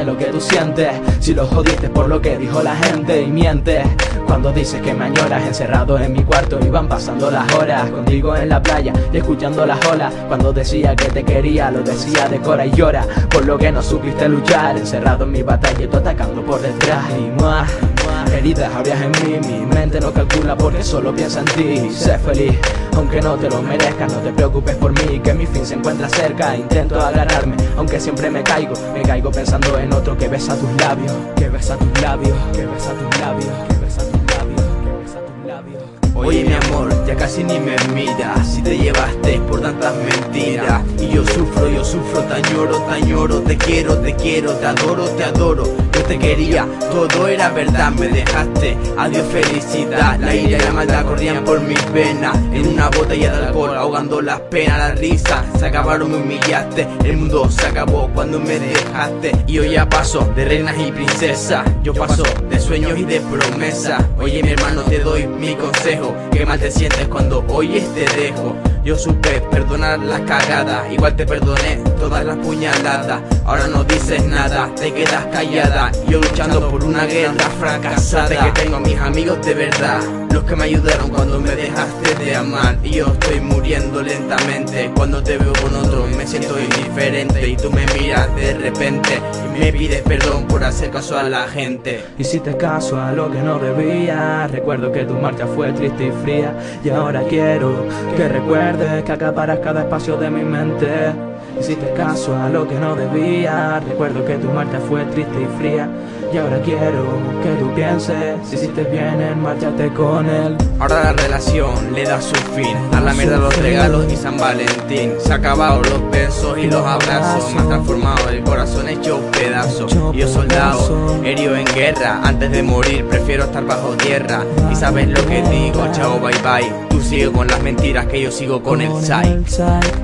sé lo que tú sientes, si lo jodiste por lo que dijo la gente y mientes. Cuando dices que me añoras encerrado en mi cuarto y van pasando las horas contigo en la playa y escuchando las olas. Cuando decía que te quería lo decía de cora y llora por lo que no supiste luchar, encerrado en mi batalla y tú atacando por detrás. Y más heridas habrías en mí, mi mente no calcula porque solo piensa en ti. Sé feliz aunque no te lo merezcas, no te preocupes por mí que mi fin se encuentra cerca. Intento agarrarme aunque siempre me caigo pensando en otro que besa tus labios, que besa tus labios, que besa tus labios, que besa tus labios, que besa tus labios. Oye mi amor, ya casi ni me miras, si te llevaste por tantas mentiras. Y yo sufro, te añoro, te quiero, te adoro. Yo te quería, todo era verdad, me dejaste, adiós felicidad. La ira y la maldad corrían por mis venas, en una botella de alcohol, ahogando las penas, la risa. Se acabaron, me humillaste, el mundo se acabó cuando me dejaste. Y hoy ya paso de reinas y princesas, yo paso de sueños y de promesas. Oye mi hermano, te doy mi consejo, que mal te sientes cuando hoy te dejo. Yo supe perdonar las cagadas, igual te perdoné todas las puñaladas. Ahora no dices nada, te quedas callada. Yo luchando por una guerra fracasada. Sé que tengo a mis amigos de verdad, los que me ayudaron cuando me dejaste de amar. Y yo estoy muriendo lentamente, cuando te veo con otro me siento indiferente. Y tú me miras de repente y me pides perdón por hacer caso a la gente. Hiciste caso a lo que no debía, recuerdo que tu marcha fue triste y fría. Y ahora quiero que recuerdes que acaparas cada espacio de mi mente. Hiciste caso a lo que no debía, recuerdo que tu marcha fue triste y fría. Y ahora quiero que tú pienses si hiciste bien en marcharte con él. Ahora la relación le da su fin, a la mierda los regalos y San Valentín. Se han acabado los besos y los abrazos, me han transformado el corazón hecho pedazos. Y yo soldado, herido en guerra, antes de morir prefiero estar bajo tierra. Y sabes lo que digo, chao bye bye, tú sigue con las mentiras que yo sigo con el SAI.